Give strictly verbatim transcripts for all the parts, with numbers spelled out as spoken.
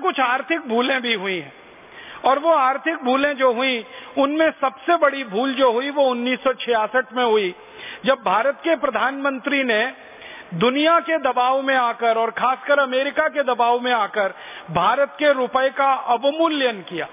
कुछ आर्थिक भूलें भी हुई हैं, और वो आर्थिक भूलें जो हुई उनमें सबसे बड़ी भूल जो हुई वो उन्नीस सौ छियासठ में हुई, जब भारत के प्रधानमंत्री ने दुनिया के दबाव में आकर और खासकर अमेरिका के दबाव में आकर भारत के रुपए का अवमूल्यन किया।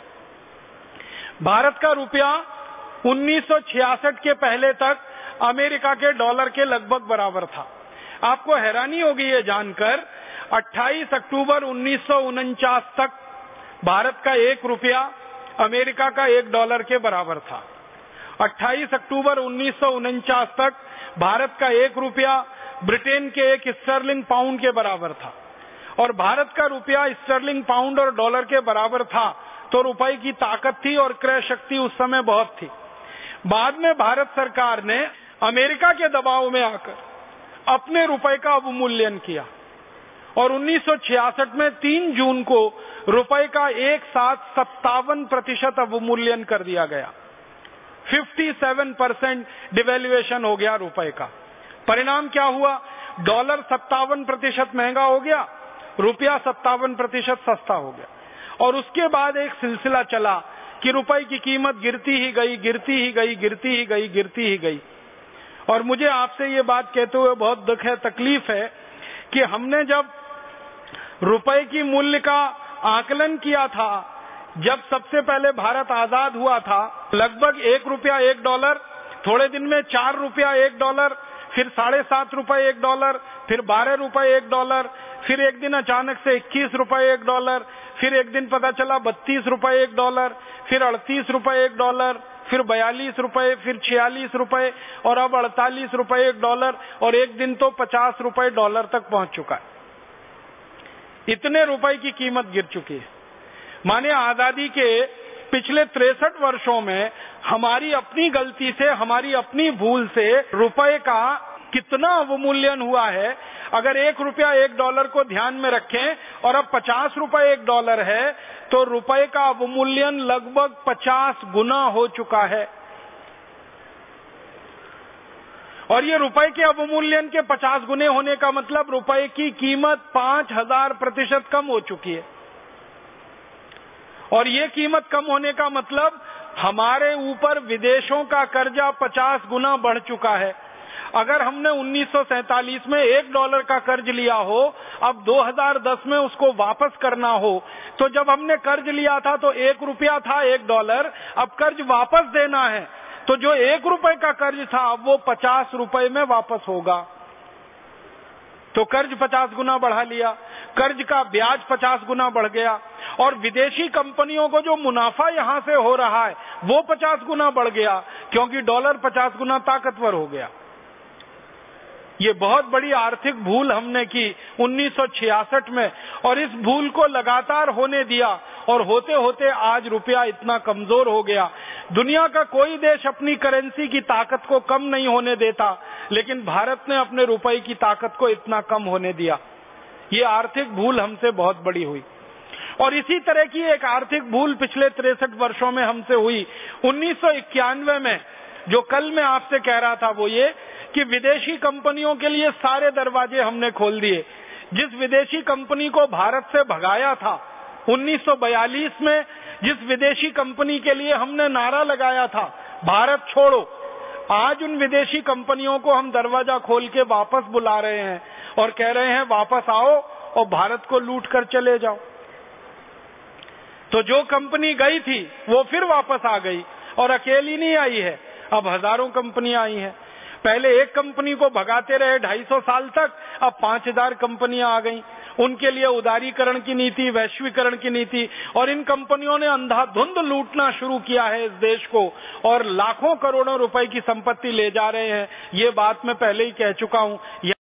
भारत का रुपया उन्नीस सौ छियासठ के पहले तक अमेरिका के डॉलर के लगभग बराबर था। आपको हैरानी होगी ये जानकर, अट्ठाईस अक्टूबर उन्नीस सौ उनचास तक भारत का एक रुपया अमेरिका का एक डॉलर के बराबर था। अट्ठाईस अक्टूबर उन्नीस सौ उनचास तक भारत का एक रुपया ब्रिटेन के एक स्टर्लिंग पाउंड के बराबर था, और भारत का रुपया स्टर्लिंग पाउंड और डॉलर के बराबर था तो रुपए की ताकत थी और क्रय शक्ति उस समय बहुत थी। बाद में भारत सरकार ने अमेरिका के दबाव में आकर अपने रुपए का अवमूल्यन किया, और उन्नीस सौ छियासठ में तीन जून को रुपए का एक साथ सत्तावन प्रतिशत अवमूल्यन कर दिया गया। सत्तावन परसेंट डिवेल्युएशन हो गया रुपए का। परिणाम क्या हुआ? डॉलर सत्तावन प्रतिशत महंगा हो गया, रुपया सत्तावन प्रतिशत सस्ता हो गया, और उसके बाद एक सिलसिला चला कि रुपए की कीमत गिरती ही गई, गिरती ही गई, गिरती ही गई, गिरती ही गई। और मुझे आपसे ये बात कहते हुए बहुत दुख है, तकलीफ है कि हमने जब रुपए की मूल्य का आकलन किया था, जब सबसे पहले भारत आजाद हुआ था, लगभग एक रुपया एक डॉलर, थोड़े दिन में चार रुपया एक डॉलर, फिर साढ़े सात रुपए एक डॉलर, फिर बारह रुपए एक डॉलर, फिर एक दिन अचानक से इक्कीस रुपए एक डॉलर, फिर एक दिन पता चला बत्तीस रुपए एक डॉलर, फिर अड़तीस रुपए एक डॉलर, फिर बयालीस रुपए, फिर छियालीस रुपए, और अब अड़तालीस रुपए एक डॉलर, और एक दिन तो पचास रुपए डॉलर तक पहुंच चुका है। इतने रुपए की कीमत गिर चुकी है। माने आजादी के पिछले तिरसठ वर्षों में हमारी अपनी गलती से, हमारी अपनी भूल से रुपए का कितना अवमूल्यन हुआ है। अगर एक रुपया एक डॉलर को ध्यान में रखें और अब पचास रुपए एक डॉलर है, तो रुपए का अवमूल्यन लगभग पचास गुना हो चुका है। और ये रुपए के अवमूल्यन के पचास गुने होने का मतलब रुपए की कीमत पांच हजार प्रतिशत कम हो चुकी है। और ये कीमत कम होने का मतलब हमारे ऊपर विदेशों का कर्जा पचास गुना बढ़ चुका है। अगर हमने उन्नीस सौ सैंतालीस में एक डॉलर का कर्ज लिया हो, अब दो हज़ार दस में उसको वापस करना हो, तो जब हमने कर्ज लिया था तो एक रुपया था एक डॉलर, अब कर्ज वापस देना है तो जो एक रुपए का कर्ज था अब वो पचास रुपए में वापस होगा। तो कर्ज पचास गुना बढ़ा लिया, कर्ज का ब्याज पचास गुना बढ़ गया, और विदेशी कंपनियों को जो मुनाफा यहां से हो रहा है वो पचास गुना बढ़ गया, क्योंकि डॉलर पचास गुना ताकतवर हो गया। ये बहुत बड़ी आर्थिक भूल हमने की उन्नीस सौ छियासठ में, और इस भूल को लगातार होने दिया, और होते होते आज रुपया इतना कमजोर हो गया। दुनिया का कोई देश अपनी करेंसी की ताकत को कम नहीं होने देता, लेकिन भारत ने अपने रुपए की ताकत को इतना कम होने दिया। ये आर्थिक भूल हमसे बहुत बड़ी हुई। और इसी तरह की एक आर्थिक भूल पिछले तिरसठ वर्षों में हमसे हुई। उन्नीस सौ इक्यानवे में जो कल मैं आपसे कह रहा था वो ये कि विदेशी कंपनियों के लिए सारे दरवाजे हमने खोल दिए। जिस विदेशी कंपनी को भारत से भगाया था उन्नीस सौ बयालीस में, जिस विदेशी कंपनी के लिए हमने नारा लगाया था भारत छोड़ो, आज उन विदेशी कंपनियों को हम दरवाजा खोल के वापस बुला रहे हैं और कह रहे हैं वापस आओ और भारत को लूट कर चले जाओ। तो जो कंपनी गई थी वो फिर वापस आ गई, और अकेली नहीं आई है, अब हजारों कंपनियां आई हैं। पहले एक कंपनी को भगाते रहे ढाई सौ साल तक, अब पांच हजार कंपनियां आ गई। उनके लिए उदारीकरण की नीति, वैश्वीकरण की नीति, और इन कंपनियों ने अंधाधुंध लूटना शुरू किया है इस देश को, और लाखों करोड़ों रुपए की संपत्ति ले जा रहे हैं। ये बात मैं पहले ही कह चुका हूं।